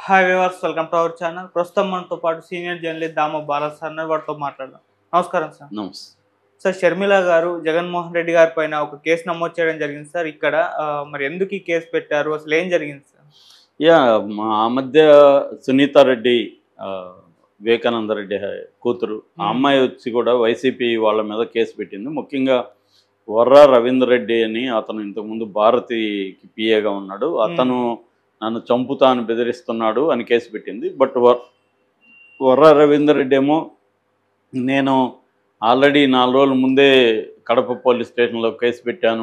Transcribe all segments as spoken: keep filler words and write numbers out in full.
Hi viewers, welcome to our channel. ప్రస్తుతం మనతో పాటు senior journalist Damo Bala sir వారితో మాట్లాడదాం. నమస్కారం సార్. నమస్తే సార్, షర్మిల గారు జగన్మోహన్ రెడ్డి గారి పైన ఒక కేసు నమోదు చేయడం జరిగింది సార్. ఇక్కడ మరి ఎందుకు ఈ కేసు పెట్టారు, అసలు ఏం జరిగింది సార్? యా మా ఆ మధ్య సునీత రెడ్డి వివేకానంద రెడ్డి కూతురు ఆ అమ్మాయి వచ్చి కూడా వైసీపీ వాళ్ళ మీద కేసు పెట్టింది. ముఖ్యంగా వర్రా రవీందర్ రెడ్డి అని అతను ఇంతకుముందు భారతికి పిఏగా ఉన్నాడు. అతను నన్ను చంపుతా అని బెదిరిస్తున్నాడు అని కేసు పెట్టింది. బట్ వర్ వర్రా రవీందర్ రెడ్డి ఏమో నేను ఆల్రెడీ నాలుగు రోజుల ముందే కడప పోలీస్ స్టేషన్లో కేసు పెట్టాను,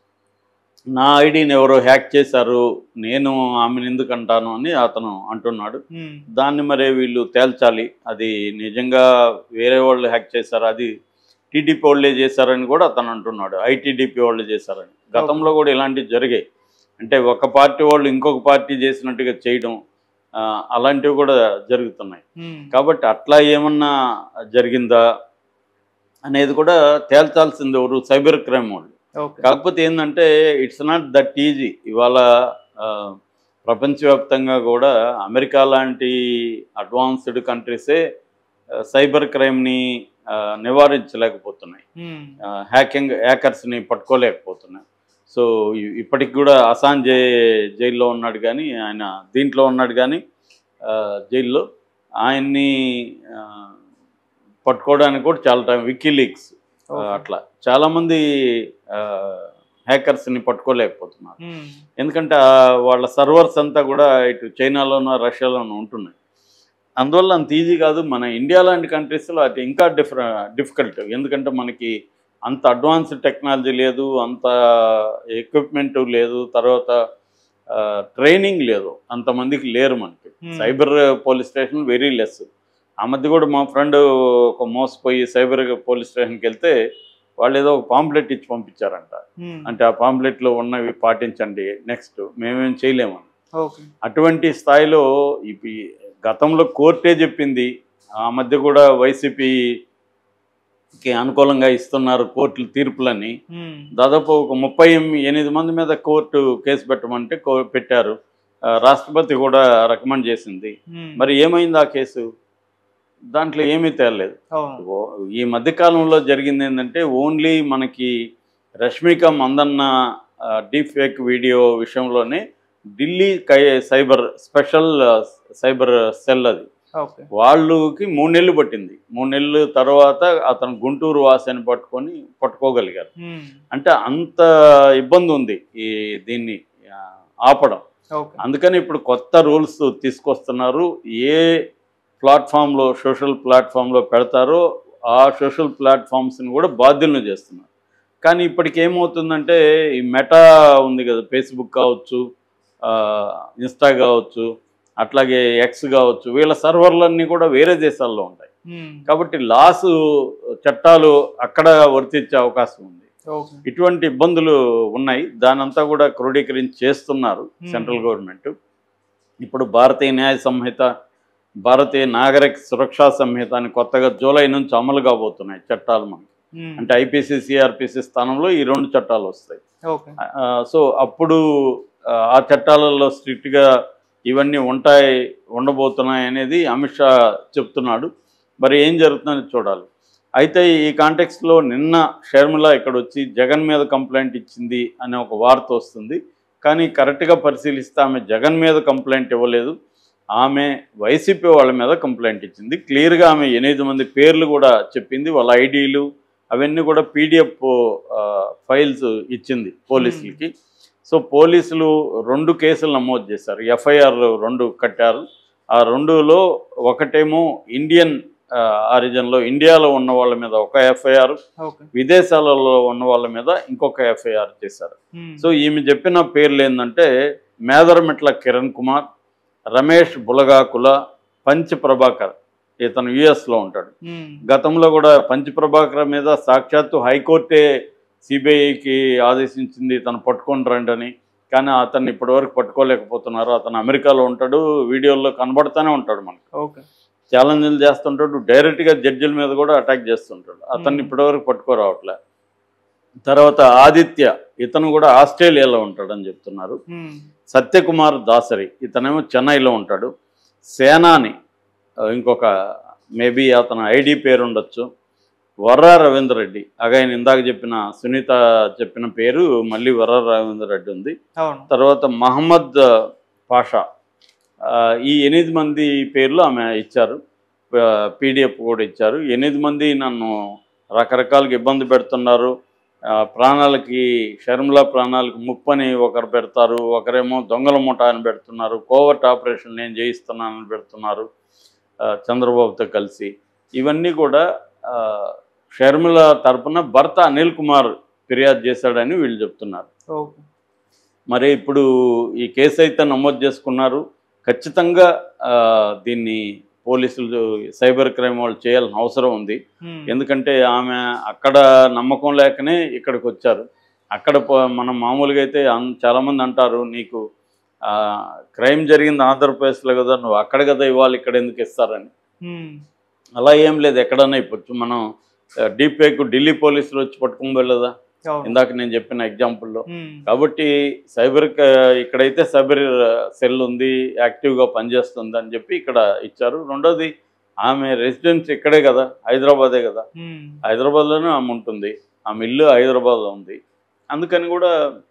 నా ఐడిని ఎవరో హ్యాక్ చేశారు, నేను ఆమెను ఎందుకు అంటాను అని అతను అంటున్నాడు. దాన్ని మరి వీళ్ళు తేల్చాలి, అది నిజంగా వేరే వాళ్ళు హ్యాక్ చేశారు, అది టీడీపీ వాళ్ళే చేశారని కూడా అతను అంటున్నాడు. ఐటీడీపీ వాళ్ళు చేశారని. గతంలో కూడా ఇలాంటివి జరిగాయి. అంటే ఒక పార్టీ వాళ్ళు ఇంకొక పార్టీ చేసినట్టుగా చేయడం అలాంటివి కూడా జరుగుతున్నాయి. కాబట్టి అట్లా ఏమన్నా జరిగిందా అనేది కూడా తేల్చాల్సింది ఎవరు, సైబర్ క్రైమ్ వాళ్ళు. కాకపోతే ఏంటంటే ఇట్స్ నాట్ దట్ ఈజీ. ఇవాళ ప్రపంచవ్యాప్తంగా కూడా అమెరికా లాంటి అడ్వాన్స్డ్ కంట్రీసే సైబర్ క్రైమ్ని నివారించలేకపోతున్నాయి, హ్యాకింగ్ హ్యాకర్స్ని పట్టుకోలేకపోతున్నాయి. సో ఇప్పటికి కూడా అసాంజే జైల్లో ఉన్నాడు, కానీ ఆయన దీంట్లో ఉన్నాడు, కానీ జైల్లో ఆయన్ని పట్టుకోవడానికి కూడా చాలా టైం, వికీలీక్స్ అట్లా చాలామంది హ్యాకర్స్ని పట్టుకోలేకపోతున్నారు. ఎందుకంటే వాళ్ళ సర్వర్స్ అంతా కూడా ఇటు చైనాలోనూ రష్యాలోనూ ఉంటున్నాయి. అందువల్ల అంత ఈజీ కాదు. మన ఇండియా లాంటి కంట్రీస్లో అది ఇంకా డిఫరె డిఫికల్ట్ ఎందుకంటే మనకి అంత అడ్వాన్స్డ్ టెక్నాలజీ లేదు, అంత ఎక్విప్మెంట్ లేదు, తర్వాత ట్రైనింగ్ లేదు, అంతమందికి లేరు మనకి. Cyber police station very less. ఆ మధ్య కూడా మా ఫ్రెండ్ ఒక మోసపోయి సైబర్ పోలీస్ స్టేషన్కి వెళ్తే వాళ్ళు ఏదో ఒక పాంప్లెట్ ఇచ్చి పంపించారంట. అంటే ఆ పాంప్లెట్లో ఉన్నవి పాటించండి, నెక్స్ట్ మేమేం చేయలేమని. అటువంటి స్థాయిలో ఈ గతంలో కోర్టే చెప్పింది. ఆ మధ్య కూడా వైసీపీకి అనుకూలంగా ఇస్తున్నారు కోర్టులు తీర్పులని. దాదాపు ఒక ముప్పై ఎనిమిది మంది మీద కోర్టు కేసు పెట్టమంటే పెట్టారు. రాష్ట్రపతి కూడా రికమెండ్ చేసింది. మరి ఏమైంది ఆ కేసు? దాంట్లో ఏమీ తేలలేదు. ఈ మధ్యకాలంలో జరిగింది ఏంటంటే ఓన్లీ మనకి Rashmika Mandanna deep fake video విషయంలోనే ఢిల్లీ కై సైబర్ స్పెషల్ సైబర్ సెల్ అది వాళ్ళకి మూడు నెలలు పట్టింది. మూడు నెలలు తర్వాత అతను గుంటూరు వాసిని పట్టుకొని పట్టుకోగలిగారు. అంటే అంత ఇబ్బంది ఉంది ఈ దీన్ని ఆపడం. అందుకని ఇప్పుడు కొత్త రూల్స్ తీసుకొస్తున్నారు. ఏ ప్లాట్ఫామ్లో సోషల్ ప్లాట్ఫామ్లో పెడతారో ఆ సోషల్ ప్లాట్ఫామ్స్ని కూడా బాధ్యులను చేస్తున్నారు. కానీ ఇప్పటికి ఏమవుతుందంటే ఈ మెటా ఉంది కదా, ఫేస్బుక్ కావచ్చు, ఇన్స్టా కావచ్చు, అట్లాగే ఎక్స్ కావచ్చు, వీళ్ళ సర్వర్లన్నీ కూడా వేరే దేశాల్లో ఉంటాయి. కాబట్టి లాసు చట్టాలు అక్కడ వర్తించే అవకాశం ఉంది. ఇటువంటి ఇబ్బందులు ఉన్నాయి. దానంతా కూడా క్రోడీకరించి చేస్తున్నారు సెంట్రల్ గవర్నమెంట్. ఇప్పుడు భారతీయ న్యాయ సంహిత, భారతీయ నాగరిక సురక్షా సంహిత అని కొత్తగా జూలై నుంచి అమలు కాబోతున్నాయి చట్టాలు మనకి. అంటే ఐపీసీ సిఆర్పిసి స్థానంలో ఈ రెండు చట్టాలు వస్తాయి. సో అప్పుడు ఆ చట్టాలలో స్ట్రిక్ట్గా ఇవన్నీ ఉంటాయి, ఉండబోతున్నాయి అనేది అమిత్ షా చెప్తున్నాడు. మరి ఏం జరుగుతుందని చూడాలి. అయితే ఈ కాంటెక్స్లో నిన్న షర్మిల ఇక్కడ వచ్చి జగన్ మీద కంప్లైంట్ ఇచ్చింది అనే ఒక వార్త వస్తుంది. కానీ కరెక్ట్గా పరిశీలిస్తే ఆమె జగన్ మీద కంప్లైంట్ ఇవ్వలేదు, ఆమె వైసీపీ వాళ్ళ మీద కంప్లైంట్ ఇచ్చింది. క్లియర్గా ఆమె ఎనిమిది మంది పేర్లు కూడా చెప్పింది, వాళ్ళ ఐడీలు అవన్నీ కూడా పీడిఎఫ్ ఫైల్స్ ఇచ్చింది పోలీసులకి. సో పోలీసులు రెండు కేసులు నమోదు చేశారు, ఎఫ్ఐఆర్ రెండు కట్టారు. ఆ రెండులో ఒకటేమో ఇండియన్ ఆరిజిన్లో ఇండియాలో ఉన్న వాళ్ళ మీద ఒక ఎఫ్ఐఆర్, విదేశాలలో ఉన్న వాళ్ళ మీద ఇంకొక ఎఫ్ఐఆర్ చేశారు. సో ఈమె చెప్పిన పేర్లు ఏంటంటే మేదరమిట్ల కిరణ్ కుమార్, రమేష్ బులగాకుల, పంచ్ ప్రభాకర్, ఇతను యుఎస్లో ఉంటాడు. గతంలో కూడా పంచ్ ప్రభాకర్ మీద సాక్షాత్తు హైకోర్టే సిబిఐకి ఆదేశించింది తను పట్టుకొని రండి అని. కానీ అతన్ని ఇప్పటివరకు పట్టుకోలేకపోతున్నారు. అతను అమెరికాలో ఉంటాడు, వీడియోల్లో కనబడుతూనే ఉంటాడు మనకు, ఛాలెంజ్లు చేస్తుంటాడు, డైరెక్ట్గా జడ్జిల మీద కూడా అటాక్ చేస్తుంటాడు. అతన్ని ఇప్పటివరకు పట్టుకోరావట్లే. తర్వాత ఆదిత్య, ఇతను కూడా ఆస్ట్రేలియాలో ఉంటాడని చెప్తున్నారు. సత్యకుమార్ దాసరి, ఇతనేమో చెన్నైలో ఉంటాడు. సేనాని ఇంకొక మేబీ అతను ఐడి పేరు ఉండొచ్చు, వర్రా రవీందర్ రెడ్డి. అగైన్ ఇందాక చెప్పిన సునీత చెప్పిన పేరు మళ్ళీ వర్రా రవీందర్ రెడ్డి ఉంది. తర్వాత మహమ్మద్ పాషా, ఈ ఎనిమిది మంది పేర్లు ఆమె ఇచ్చారు, పీడిఎఫ్ కూడా ఇచ్చారు. ఎనిమిది మంది నన్ను రకరకాలుగా ఇబ్బంది పెడుతున్నారు, ప్రాణాలకి షర్మిలా ప్రాణాలకు ముప్పని ఒకరు పెడతారు, ఒకరేమో దొంగల ముఠా అని పెడుతున్నారు, కోవర్ట్ ఆపరేషన్ నేను చేయిస్తున్నానని పెడుతున్నారు చంద్రబాబుతో కలిసి. ఇవన్నీ కూడా షర్మిల తరపున భర్త అనిల్ కుమార్ ఫిర్యాదు చేశాడని వీళ్ళు చెప్తున్నారు. మరి ఇప్పుడు ఈ కేసు అయితే నమోదు చేసుకున్నారు. ఖచ్చితంగా దీన్ని పోలీసులు సైబర్ క్రైమ్ వాళ్ళు చేయాల్సిన అవసరం ఉంది. ఎందుకంటే ఆమె అక్కడ నమ్మకం లేకనే ఇక్కడికి వచ్చారు. అక్కడ మనం మామూలుగా అయితే చాలామంది అంటారు, నీకు క్రైమ్ జరిగింది ఆంధ్రప్రదేశ్లో కదా, నువ్వు అక్కడ కదా ఇవ్వాలి, ఇక్కడ ఎందుకు ఇస్తారని. అలా ఏం లేదు, ఎక్కడన్నా ఇవ్వచ్చు. మనం డీపేక్ ఢిల్లీ పోలీసులు వచ్చి పట్టుకుని వెళ్ళదా ఇందాక నేను చెప్పిన ఎగ్జాంపుల్లో. కాబట్టి సైబర్ ఇక్కడైతే సైబర్ సెల్ ఉంది, యాక్టివ్గా పనిచేస్తుంది అని చెప్పి ఇక్కడ ఇచ్చారు. రెండోది ఆమె రెసిడెన్స్ ఇక్కడే కదా, హైదరాబాదే కదా, హైదరాబాద్లోనే ఆమె ఉంటుంది, ఆమె ఇల్లు హైదరాబాద్లో ఉంది, అందుకని కూడా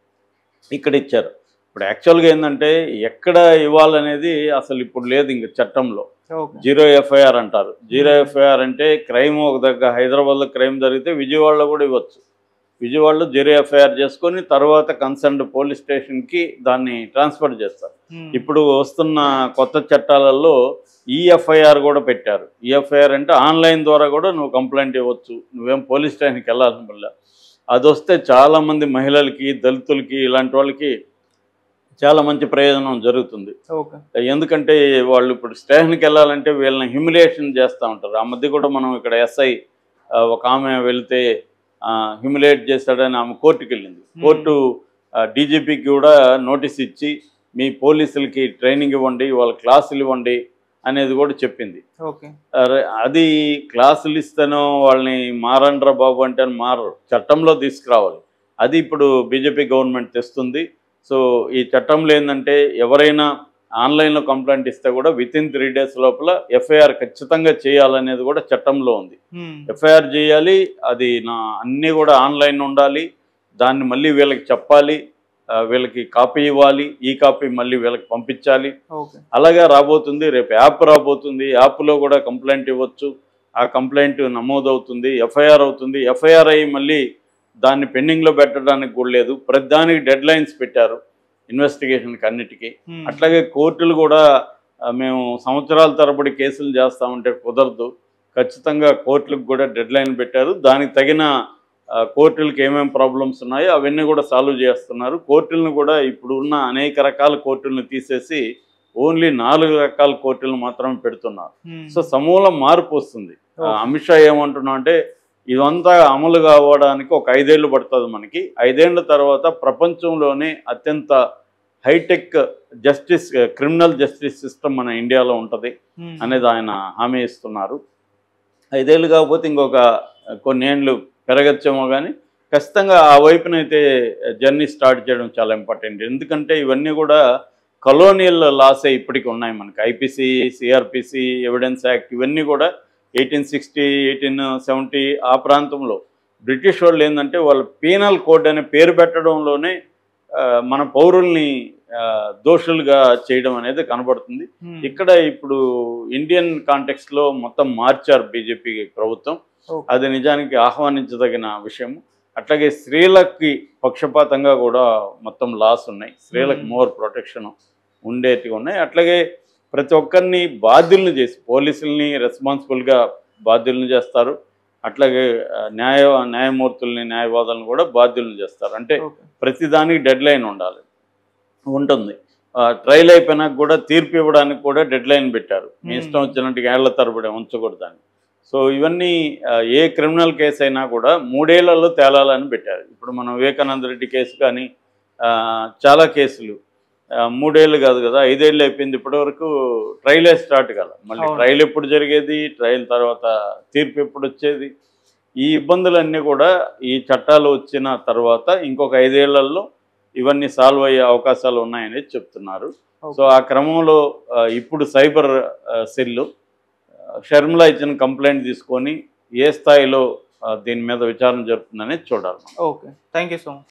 ఇక్కడ ఇచ్చారు. ఇప్పుడు యాక్చువల్గా ఏంటంటే ఎక్కడ ఇవ్వాలనేది అసలు ఇప్పుడు లేదు ఇంక చట్టంలో. జీరో ఎఫ్ఐఆర్ అంటారు. జీరో ఎఫ్ఐఆర్ అంటే క్రైమ్ ఒక దగ్గర హైదరాబాద్లో క్రైమ్ జరిగితే విజయవాడలో కూడా ఇవ్వచ్చు. విజయవాడలో జీరో ఎఫ్ఐఆర్ చేసుకొని తర్వాత కన్సర్న్డ్ పోలీస్ స్టేషన్కి దాన్ని ట్రాన్స్ఫర్ చేస్తారు. ఇప్పుడు వస్తున్న కొత్త చట్టాలలో ఈఎఫ్ఐఆర్ కూడా పెట్టారు. ఈఎఫ్ఐఆర్ అంటే ఆన్లైన్ ద్వారా కూడా నువ్వు కంప్లైంట్ ఇవ్వచ్చు, నువ్వేం పోలీస్ స్టేషన్కి వెళ్ళాల్సిన వల్ల. అది వస్తే చాలామంది మహిళలకి, దళితులకి, ఇలాంటి వాళ్ళకి చాలా మంచి ప్రయోజనం జరుగుతుంది. ఎందుకంటే వాళ్ళు ఇప్పుడు స్టేషన్కి వెళ్ళాలంటే వీళ్ళని హ్యూమిలియేషన్ చేస్తూ ఉంటారు. ఆ మధ్య కూడా మనం ఇక్కడ ఎస్ఐ ఒక ఆమె వెళితే హ్యూమిలేట్ చేశాడని ఆమె కోర్టుకి వెళ్ళింది. కోర్టు డీజీపీకి కూడా నోటీస్ ఇచ్చి మీ పోలీసులకి ట్రైనింగ్ ఇవ్వండి, వాళ్ళ క్లాసులు ఇవ్వండి అనేది కూడా చెప్పింది. అది క్లాసులు ఇస్తేనో వాళ్ళని మారండ్రా బాబు అంటే మారరు, చట్టంలో తీసుకురావాలి. అది ఇప్పుడు బీజేపీ గవర్నమెంట్ తెస్తుంది. సో ఈ చట్టంలో ఏంటంటే ఎవరైనా ఆన్లైన్లో కంప్లైంట్ ఇస్తే కూడా విత్ ఇన్ త్రీ డేస్ లోపల ఎఫ్ఐఆర్ ఖచ్చితంగా చేయాలనేది కూడా చట్టంలో ఉంది. ఎఫ్ఐఆర్ చేయాలి, అది నా అన్నీ కూడా ఆన్లైన్ ఉండాలి, దాన్ని మళ్ళీ వీళ్ళకి చెప్పాలి, వీళ్ళకి కాపీ ఇవ్వాలి, ఈ కాపీ మళ్ళీ వీళ్ళకి పంపించాలి. అలాగే రాబోతుంది, రేపు యాప్ రాబోతుంది, యాప్లో కూడా కంప్లైంట్ ఇవ్వచ్చు, ఆ కంప్లైంట్ నమోదవుతుంది, ఎఫ్ఐఆర్ అవుతుంది. ఎఫ్ఐఆర్ అయ్యి మళ్ళీ దాన్ని పెండింగ్లో పెట్టడానికి కూడా లేదు, ప్రతి దానికి డెడ్ లైన్స్ పెట్టారు ఇన్వెస్టిగేషన్కి అన్నిటికీ. అట్లాగే కోర్టులు కూడా మేము సంవత్సరాల తరబడి కేసులు చేస్తామంటే కుదరదు, ఖచ్చితంగా కోర్టులకు కూడా డెడ్ లైన్ పెట్టారు. దానికి తగిన కోర్టులకు ఏమేమి ప్రాబ్లమ్స్ ఉన్నాయో అవన్నీ కూడా సాల్వ్ చేస్తున్నారు. కోర్టులను కూడా ఇప్పుడు ఉన్న అనేక రకాల కోర్టులను తీసేసి ఓన్లీ నాలుగు రకాల కోర్టులను మాత్రమే పెడుతున్నారు. సో సమూల మార్పు వస్తుంది. అమిత్ షా ఏమంటున్నా అంటే ఇదంతా అమలు కావడానికి ఒక ఐదేళ్లు పడుతుంది మనకి, ఐదేళ్ల తర్వాత ప్రపంచంలోనే అత్యంత hi tech justice criminal justice system మన ఇండియాలో ఉంటుంది అనేది ఆయన హామీ ఇస్తున్నారు. ఐదేళ్ళు కాకపోతే ఇంకొక కొన్నేళ్ళు పెరగచ్చేమో కానీ ఖచ్చితంగా ఆ వైపునైతే జర్నీ స్టార్ట్ చేయడం చాలా ఇంపార్టెంట్. ఎందుకంటే ఇవన్నీ కూడా కలోనియల్ లాసే ఇప్పటికి ఉన్నాయి మనకి. ఐపీసీ, సిఆర్పిసి, ఎవిడెన్స్ యాక్ట్ ఇవన్నీ కూడా ఎయిటీన్ సిక్స్టీ ఎయిటీన్ సెవెంటీ ఆ ప్రాంతంలో బ్రిటిష్ వాళ్ళు ఏంటంటే వాళ్ళ పీనల్ కోడ్ అనే పేరు పెట్టడంలోనే మన పౌరుల్ని దోషులుగా చేయడం అనేది కనబడుతుంది. ఇక్కడ ఇప్పుడు ఇండియన్ కాంటెక్స్లో మొత్తం మార్చారు బీజేపీ ప్రభుత్వం, అది నిజానికి ఆహ్వానించదగిన విషయం. అట్లాగే స్త్రీలకి పక్షపాతంగా కూడా మొత్తం లాస్ ఉన్నాయి, స్త్రీలకు మోర్ ప్రొటెక్షన్ ఉండేటివి ఉన్నాయి. అట్లాగే ప్రతి ఒక్కరిని బాధ్యులను చేసి పోలీసుల్ని రెస్పాన్సిబుల్గా బాధ్యులను చేస్తారు. అట్లాగే న్యాయ న్యాయమూర్తుల్ని న్యాయవాదులను కూడా బాధ్యులను చేస్తారు. అంటే ప్రతిదానికి డెడ్ లైన్ ఉండాలి ఉంటుంది. ట్రయల్ అయిపోయినాక కూడా తీర్పు ఇవ్వడానికి కూడా డెడ్ లైన్ పెట్టారు. మీ ఇష్టం వచ్చినట్టుగా ఏళ్ల తరబడి ఉంచకూడదని. సో ఇవన్నీ ఏ క్రిమినల్ కేసు అయినా కూడా మూడేళ్లలో తేలాలని పెట్టారు. ఇప్పుడు మనం వివేకానంద రెడ్డి కేసు కానీ చాలా కేసులు మూడేళ్ళు కాదు కదా, ఐదేళ్ళు అయిపోయింది, ఇప్పటివరకు ట్రయలే స్టార్ట్ కదా. మళ్ళీ ట్రయల్ ఎప్పుడు జరిగేది, ట్రయల్ తర్వాత తీర్పు ఎప్పుడు వచ్చేది, ఈ ఇబ్బందులన్నీ కూడా ఈ చట్టాలు వచ్చిన తర్వాత ఇంకొక ఐదేళ్లలో ఇవన్నీ సాల్వ్ అయ్యే అవకాశాలు ఉన్నాయనేది చెప్తున్నారు. సో ఆ క్రమంలో ఇప్పుడు సైబర్ సెల్ షర్మిల ఇచ్చిన కంప్లైంట్ తీసుకొని ఏ స్థాయిలో దీని మీద విచారణ జరుగుతుందనేది చూడాలి. Okay, thank you so much.